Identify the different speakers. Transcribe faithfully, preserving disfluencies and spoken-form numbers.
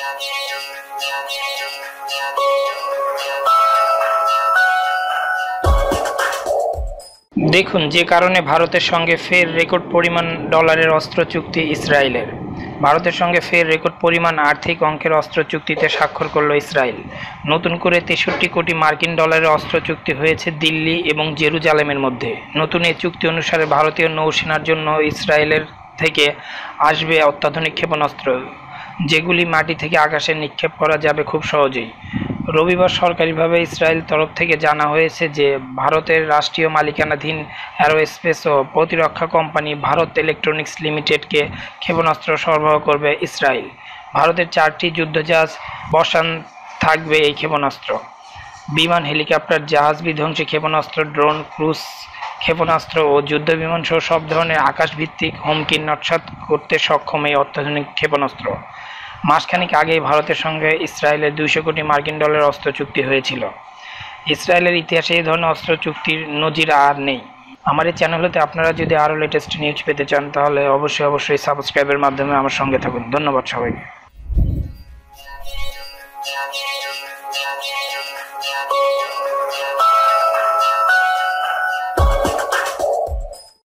Speaker 1: দেখুন যে কারণে ভারতের সঙ্গে ফের রেকর্ড পরিমাণ ডলারের অস্ত্র চুক্তি ইসরায়েলের। ভারতের সঙ্গে ফের রেকর্ড পরিমাণ আর্থিক অঙ্কের অস্ত্র চুক্তিতে স্বাক্ষর করল ইসরায়েল। নতুন করে তেষট্টি কোটি মার্কিন ডলারের অস্ত্র চুক্তি হয়েছে দিল্লি এবং জেরুজালেমের মধ্যে। নতুন এই চুক্তি অনুসারে ভারতীয় নৌসেনার জন্য ইসরায়েলের থেকে আসবে অত্যাধুনিক ক্ষেপণাস্ত্র, যেগুলি মাটি থেকে আকাশে নিক্ষেপ করা যাবে খুব সহজেই। রবিবার সরকারিভাবে ইসরায়েল তরফ থেকে জানা হয়েছে যে ভারতের রাষ্ট্রীয় মালিকানাধীন অ্যারোস্পেস ও প্রতিরক্ষা কোম্পানি ভারত ইলেকট্রনিক্স লিমিটেডকে ক্ষেপণাস্ত্র সরবরাহ করবে ইসরায়েল। ভারতের চারটি যুদ্ধজাহাজ বসান থাকবে এই ক্ষেপণাস্ত্র। বিমান, হেলিকপ্টার, জাহাজ বিধ্বংসী ক্ষেপণাস্ত্র, ড্রোন, ক্রুজ ক্ষেপণাস্ত্র ও যুদ্ধবিমান সহ সব ধরনের আকাশভিত্তিক হুমকির নস্যাৎ করতে সক্ষম এই অত্যাধুনিক ক্ষেপণাস্ত্র। মাসখানেক আগেই ভারতের সঙ্গে ইসরায়েলের দুইশো কোটি মার্কিন ডলারের অস্ত্র চুক্তি হয়েছিল। ইসরায়েলের ইতিহাসে এই ধরনের অস্ত্র চুক্তির নজির আর নেই। আমার এই চ্যানেল হতে আপনারা যদি আরও লেটেস্ট নিউজ পেতে চান তাহলে অবশ্যই অবশ্যই সাবস্ক্রাইবের মাধ্যমে আমার সঙ্গে থাকুন। ধন্যবাদ সবাইকে।
Speaker 2: Yeah.